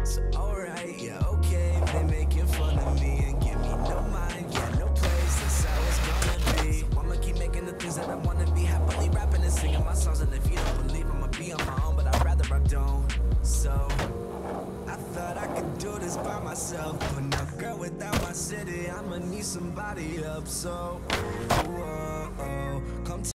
So alright, yeah, okay, they making fun of me and give me no mind, yeah, no place, that's how it's gonna be. So I'ma keep making the things that I wanna be, happily rapping and singing my songs. And if you don't believe, I'ma be on my own, but I'd rather I don't. So I thought I could do this by myself, but now girl, without my city, I'ma need somebody up. So come